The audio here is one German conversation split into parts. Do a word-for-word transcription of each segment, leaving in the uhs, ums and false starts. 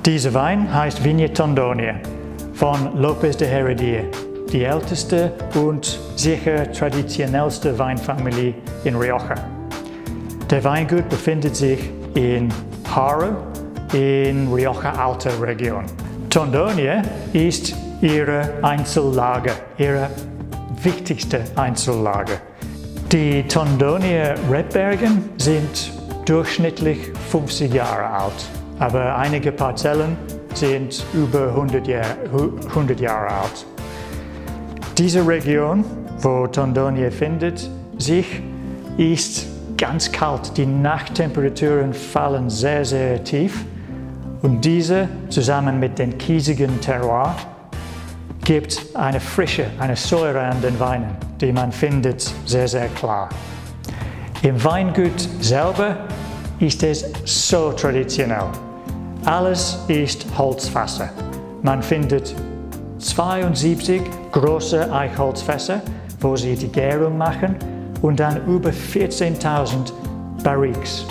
Dieser Wein heißt Vina Tondoñia von López de Heredia, die älteste und sicher traditionellste Weinfamilie in Rioja. Der Weingut befindet sich in Haro in Rioja Alta Region. Tondonia ist ihre Einzellage, ihre wichtigste Einzellage. Die Tondonia Rebbergen sind durchschnittlich fünfzig Jahre alt, aber einige Parzellen sind über hundert Jahre alt. Diese Region, wo Tondonia findet sich, ist ganz kalt. Die Nachttemperaturen fallen sehr, sehr tief und diese zusammen mit dem kiesigen Terroir gibt eine Frische, eine Säure an den Weinen, die man findet sehr, sehr klar. Im Weingut selber ist es so traditionell. Alles ist Holzfässer. Man findet zweiundsiebzig große Eichholzfässer, wo sie die Gärung machen, und dann über vierzehntausend Barriques,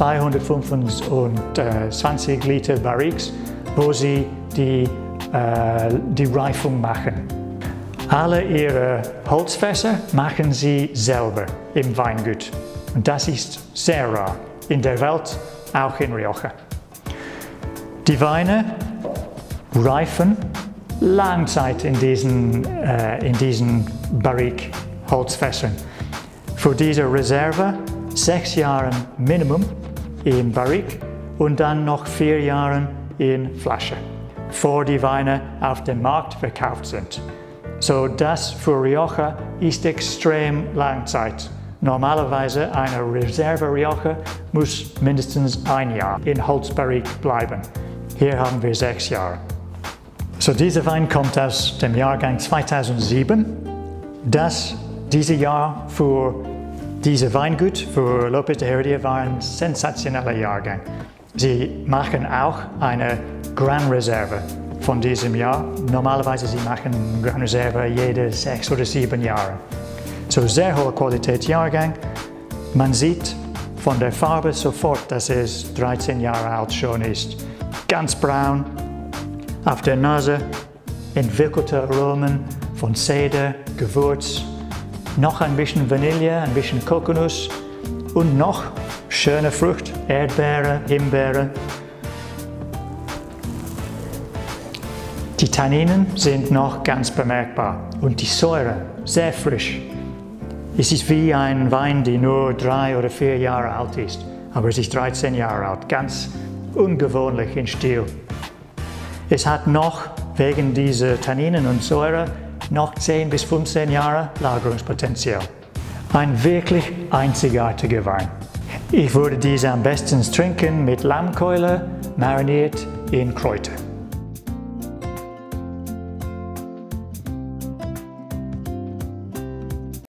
zweihundertfünfundzwanzig Liter Barriques, wo sie die, äh, die Reifung machen. Alle ihre Holzfässer machen sie selber im Weingut. Und das ist sehr rar in der Welt, auch in Rioja. Die Weine reifen lange Zeit in diesen, äh, in diesen Barrique-Holzfässern. Für diese Reserve sechs Jahre Minimum in Barrique und dann noch vier Jahre in Flasche, bevor die Weine auf dem Markt verkauft sind. So, das für Rioja ist extrem lange Zeit. Normalerweise eine Reserve Rioja muss mindestens ein Jahr in Holzbarrique bleiben. Hier haben wir sechs Jahre. So, dieser Wein kommt aus dem Jahrgang zweitausendsieben. Das, dieses Jahr für dieses Weingut, für López de Heredia, war ein sensationeller Jahrgang. Sie machen auch eine Grand Reserve von diesem Jahr. Normalerweise sie machen Grand Reserve jede sechs oder sieben Jahre. So, sehr hohe Qualität Jahrgang. Man sieht von der Farbe sofort, dass es dreizehn Jahre alt schon ist. Ganz braun, auf der Nase entwickelte Aromen von Zeder, Gewürz, noch ein bisschen Vanille, ein bisschen Kokosnuss und noch schöne Frucht, Erdbeere, Himbeere. Die Tanninen sind noch ganz bemerkbar und die Säure sehr frisch. Es ist wie ein Wein, der nur drei oder vier Jahre alt ist, aber es ist dreizehn Jahre alt, ganz ungewöhnlich in Stil. Es hat noch wegen dieser Tanninen und Säure noch zehn bis fünfzehn Jahre Lagerungspotenzial. Ein wirklich einzigartiger Wein. Ich würde diese am besten trinken mit Lammkeule, mariniert in Kräuter.